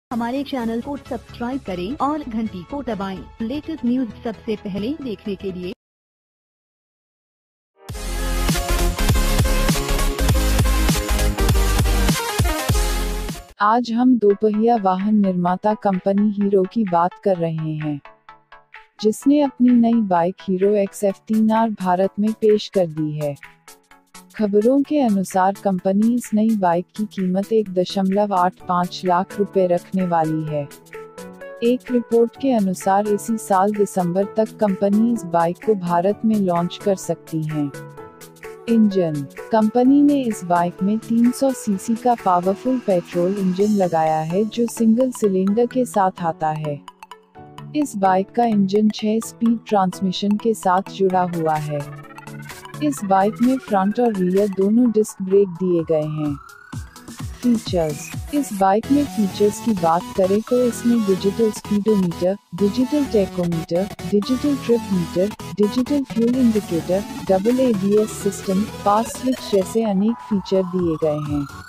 हमारे चैनल को सब्सक्राइब करें और घंटी को दबाएं। लेटेस्ट न्यूज सबसे पहले देखने के लिए। आज हम दोपहिया वाहन निर्माता कंपनी हीरो की बात कर रहे हैं, जिसने अपनी नई बाइक हीरो XF3R भारत में पेश कर दी है। खबरों के अनुसार कंपनी इस नई बाइक की कीमत 1.85 लाख रुपए रखने वाली है। एक रिपोर्ट के अनुसार इसी साल दिसंबर तक कंपनी इस बाइक को भारत में लॉन्च कर सकती है। इंजन: कंपनी ने इस बाइक में 300 सीसी का पावरफुल पेट्रोल इंजन लगाया है, जो सिंगल सिलेंडर के साथ आता है। इस बाइक का इंजन 6 स्पीड ट्रांसमिशन के साथ जुड़ा हुआ है। इस बाइक में फ्रंट और रियर दोनों डिस्क ब्रेक दिए गए हैं। फीचर्स: इस बाइक में फीचर्स की बात करें तो इसमें digital speedometer, digital tachometer, digital trip meter, digital fuel indicator, double ABS system, pass switch जैसे अनेक फीचर दिए गए हैं।